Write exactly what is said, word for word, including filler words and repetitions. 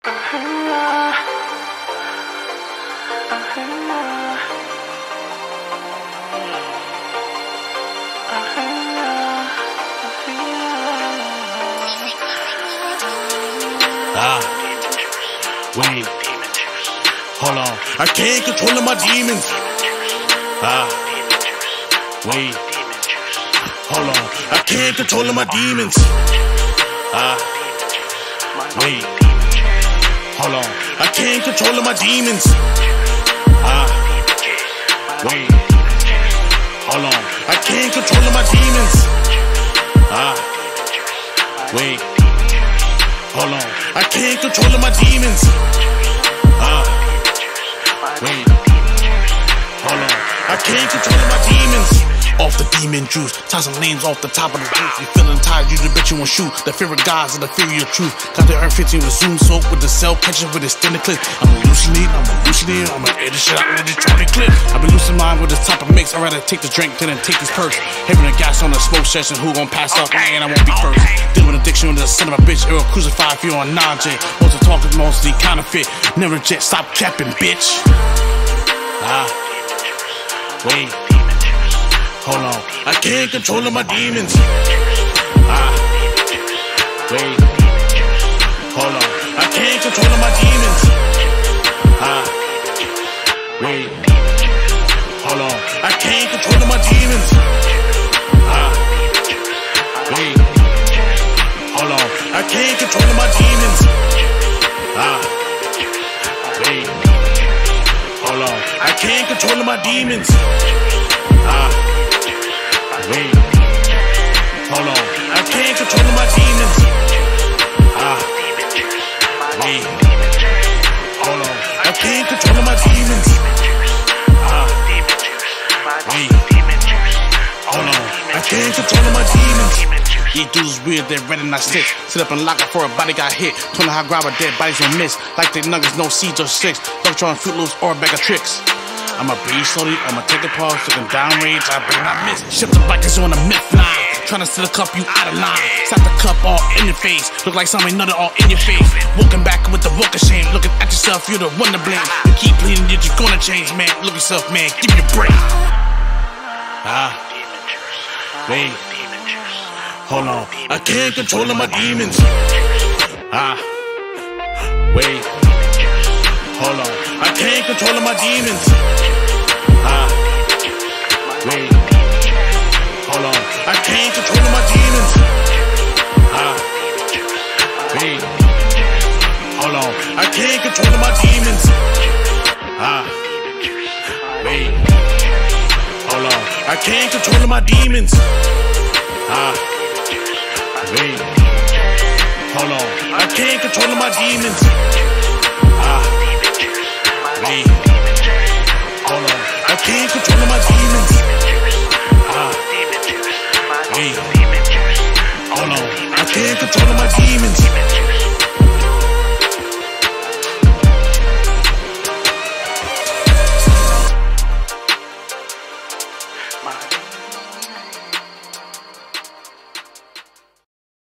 Ah, wait, hold on, I can't control my demons. Ah, wait, hold on, I can't control my demons. Ah, wait, hold on, I can't control my demons. Ah, wait, hold on, I can't control my demons. Ah, wait, hold on, I can't control my demons. Ah, wait, hold on, I can't control my demons. Off the demon juice, tie some names off the top of the roof. You feeling tired, you the bitch you won't shoot. The fear of God's and the fear of your truth. Got the earth fifteen with zoom soak with the cell catching with extended clip. I'm hallucinating, I'm hallucinating, I'm gonna edit shit out with this twenty clip. I've been losing mine with this type of mix. I'd rather take the drink than take these perks. Having the gas on the smoke session, who gon' pass up? Man, I won't be first. Dealing with addiction with the son of a bitch. It will crucify if you on non-jet. Most of the talk is mostly counterfeit. Never jet, stop capping, bitch. Ah, wait. Hold on, I can't control my demons. Ah, wait, hold on, I can't control my demons. Ah, wait, hold on, I can't control my demons. Ah, wait, hold on, I can't control my demons. Ah, wait, hold on, I can't control my demons. Ah. Wait, hold on, I can't control my demons. Ah, wait, hold on, I can't control my demons. Ah, wait, hold on, I can't control my demons. These dudes weird, they're ready not six. Sit up and lock up for a body got hit. Twenty high grab a dead bodies don't miss. Like they nuggets, no seeds or six. Don't try and Fruit Loops or a bag of tricks. I'ma breathe slowly, I'ma take a pause, looking down range, I better not miss. Shift the bikers on a myth line, tryna sit a cup you out of line. Slap the cup all in your face, look like something nutted all in your face. Walking back with the walk of shame, looking at yourself, you're the one to blame. You keep bleeding, yet you're gonna change, man. Look yourself, man, give me a break. Ah, wait, hold on, I can't control my demons. Ah, wait, hold on, I can't control my demons. Ah, wait, hold on, I can't control my demons. Ah, wait, hold on, I can't control my demons. Ah, wait, hold on, I can't control my demons. Ah, wait, hold on, I can't control my demons. Ah, wait, hold on, I can't control my demons. Ah, wait, hold on, I can't control my demons.